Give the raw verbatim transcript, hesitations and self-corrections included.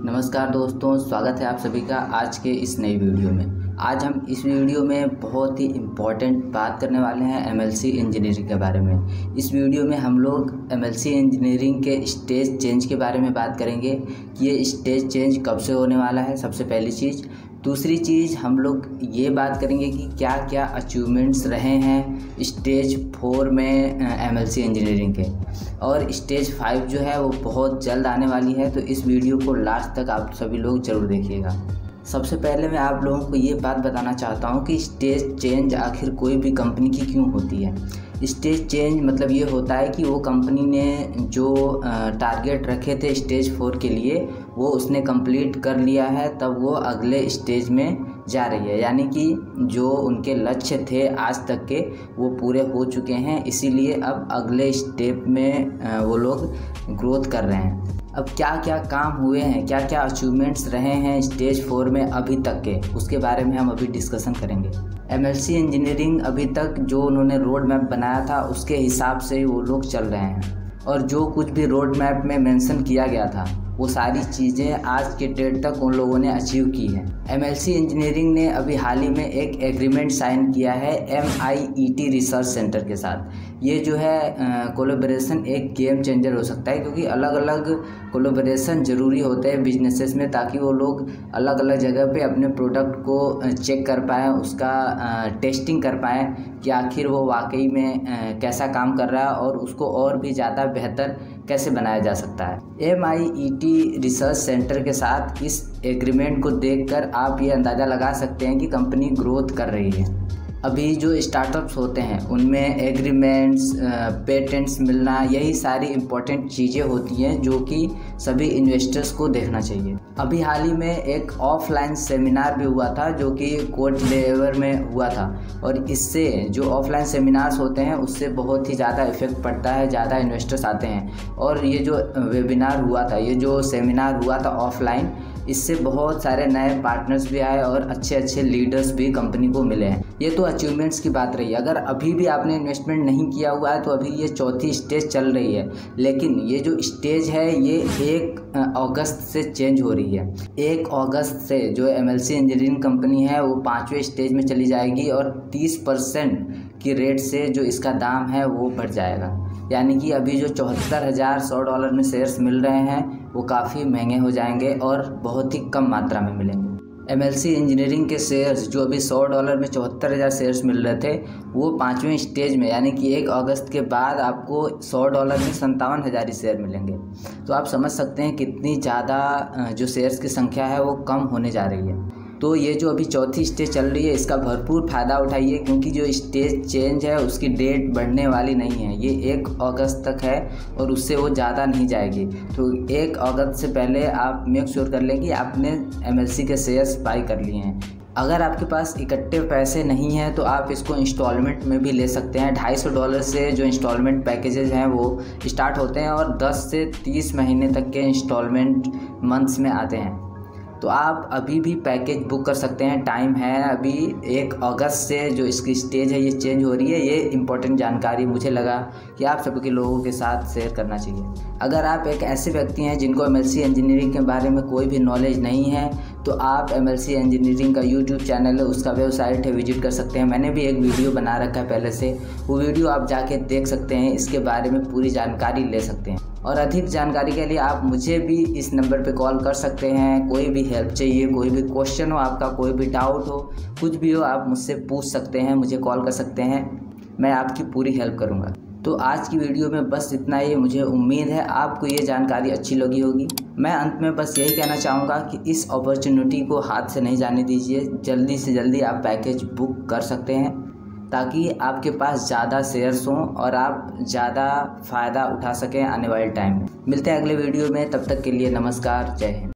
नमस्कार दोस्तों, स्वागत है आप सभी का आज के इस नई वीडियो में। आज हम इस वीडियो में बहुत ही इम्पॉर्टेंट बात करने वाले हैं एमएलसी इंजीनियरिंग के बारे में। इस वीडियो में हम लोग एमएलसी इंजीनियरिंग के स्टेज चेंज के बारे में बात करेंगे कि ये स्टेज चेंज कब से होने वाला है, सबसे पहली चीज़। दूसरी चीज़ हम लोग ये बात करेंगे कि क्या क्या अचीवमेंट्स रहे हैं स्टेज फोर में एमएलसी इंजीनियरिंग के, और स्टेज फाइव जो है वो बहुत जल्द आने वाली है। तो इस वीडियो को लास्ट तक आप सभी लोग ज़रूर देखिएगा। सबसे पहले मैं आप लोगों को ये बात बताना चाहता हूँ कि स्टेज चेंज आखिर कोई भी कंपनी की क्यों होती है। स्टेज चेंज मतलब ये होता है कि वो कंपनी ने जो टारगेट रखे थे स्टेज फोर के लिए वो उसने कंप्लीट कर लिया है, तब वो अगले स्टेज में जा रही है। यानी कि जो उनके लक्ष्य थे आज तक के वो पूरे हो चुके हैं, इसीलिए अब अगले स्टेप में वो लोग ग्रोथ कर रहे हैं। अब क्या क्या काम हुए हैं, क्या क्या अचीवमेंट्स रहे हैं स्टेज फोर में अभी तक के, उसके बारे में हम अभी डिस्कशन करेंगे। एमएलसी इंजीनियरिंग अभी तक जो उन्होंने रोड मैप बनाया था उसके हिसाब से वो लोग चल रहे हैं, और जो कुछ भी रोड मैप में मेंशन किया गया था वो सारी चीज़ें आज के डेट तक उन लोगों ने अचीव की है। एमएलसी इंजीनियरिंग ने अभी हाल ही में एक एग्रीमेंट साइन किया है एमआईईटी रिसर्च सेंटर के साथ। ये जो है कोलैबोरेशन एक गेम चेंजर हो सकता है, क्योंकि अलग अलग कोलैबोरेशन ज़रूरी होते हैं बिजनेसेस में, ताकि वो लोग अलग अलग जगह पे अपने प्रोडक्ट को चेक कर पाएँ, उसका टेस्टिंग कर पाएँ कि आखिर वो वाकई में कैसा काम कर रहा है और उसको और भी ज़्यादा बेहतर कैसे बनाया जा सकता है। एमआईईटी रिसर्च सेंटर के साथ इस एग्रीमेंट को देखकर आप ये अंदाज़ा लगा सकते हैं कि कंपनी ग्रोथ कर रही है। अभी जो स्टार्टअप्स होते हैं उनमें एग्रीमेंट्स, पेटेंट्स मिलना, यही सारी इम्पोर्टेंट चीज़ें होती हैं जो कि सभी इन्वेस्टर्स को देखना चाहिए। अभी हाल ही में एक ऑफलाइन सेमिनार भी हुआ था जो कि कोर्ट लेवर में हुआ था, और इससे जो ऑफलाइन सेमिनार्स होते हैं उससे बहुत ही ज़्यादा इफेक्ट पड़ता है, ज़्यादा इन्वेस्टर्स आते हैं। और ये जो वेबिनार हुआ था, ये जो सेमिनार हुआ था ऑफलाइन, इससे बहुत सारे नए पार्टनर्स भी आए और अच्छे अच्छे लीडर्स भी कंपनी को मिले हैं। ये तो अचीवमेंट्स की बात रही। अगर अभी भी आपने इन्वेस्टमेंट नहीं किया हुआ है तो अभी ये चौथी स्टेज चल रही है, लेकिन ये जो स्टेज है ये एक अगस्त से चेंज हो रही है। एक अगस्त से जो एमएलसी इंजीनियरिंग कंपनी है वो पाँचवें स्टेज में चली जाएगी, और तीस परसेंट की रेट से जो इसका दाम है वो बढ़ जाएगा। यानी कि अभी जो चौहत्तर हज़ार सौ डॉलर में शेयर्स मिल रहे हैं वो काफ़ी महंगे हो जाएंगे और बहुत ही कम मात्रा में मिलेंगे। एमएलसी इंजीनियरिंग के शेयर्स जो अभी सौ डॉलर में चौहत्तर हज़ार शेयर्स मिल रहे थे वो पाँचवें स्टेज में यानी कि एक अगस्त के बाद आपको सौ डॉलर में संतावन हज़ार ही शेयर मिलेंगे। तो आप समझ सकते हैं कितनी ज़्यादा जो शेयर्स की संख्या है वो कम होने जा रही है। तो ये जो अभी चौथी स्टेज चल रही है इसका भरपूर फ़ायदा उठाइए, क्योंकि जो स्टेज चेंज है उसकी डेट बढ़ने वाली नहीं है। ये एक अगस्त तक है और उससे वो ज़्यादा नहीं जाएगी। तो एक अगस्त से पहले आप मेक श्योर कर लें कि आपने एमएलसी के शेयर्स बाई कर लिए हैं। अगर आपके पास इकट्ठे पैसे नहीं हैं तो आप इसको इंस्टॉलमेंट में भी ले सकते हैं। ढाई सौ डॉलर से जो इंस्टॉलमेंट पैकेजेस हैं वो स्टार्ट होते हैं, और दस से तीस महीने तक के इंस्टॉलमेंट मंथ्स में आते हैं। तो आप अभी भी पैकेज बुक कर सकते हैं, टाइम है अभी। एक अगस्त से जो इसकी स्टेज है ये चेंज हो रही है। ये इंपॉर्टेंट जानकारी मुझे लगा कि आप सभी लोगों के साथ शेयर करना चाहिए। अगर आप एक ऐसे व्यक्ति हैं जिनको एमएलसी इंजीनियरिंग के बारे में कोई भी नॉलेज नहीं है तो आप एमएलसी इंजीनियरिंग का यूट्यूब चैनल है, उसका वेबसाइट है, विजिट कर सकते हैं। मैंने भी एक वीडियो बना रखा है पहले से, वो वीडियो आप जाके देख सकते हैं, इसके बारे में पूरी जानकारी ले सकते हैं। और अधिक जानकारी के लिए आप मुझे भी इस नंबर पे कॉल कर सकते हैं। कोई भी हेल्प चाहिए, कोई भी क्वेश्चन हो आपका, कोई भी डाउट हो, कुछ भी हो, आप मुझसे पूछ सकते हैं, मुझे कॉल कर सकते हैं, मैं आपकी पूरी हेल्प करूँगा। तो आज की वीडियो में बस इतना ही। मुझे उम्मीद है आपको ये जानकारी अच्छी लगी होगी। मैं अंत में बस यही कहना चाहूँगा कि इस अपॉर्चुनिटी को हाथ से नहीं जाने दीजिए। जल्दी से जल्दी आप पैकेज बुक कर सकते हैं ताकि आपके पास ज़्यादा शेयर्स हों और आप ज़्यादा फ़ायदा उठा सकें आने वाले टाइम में। मिलते हैं अगले वीडियो में, तब तक के लिए नमस्कार, जय हिंद।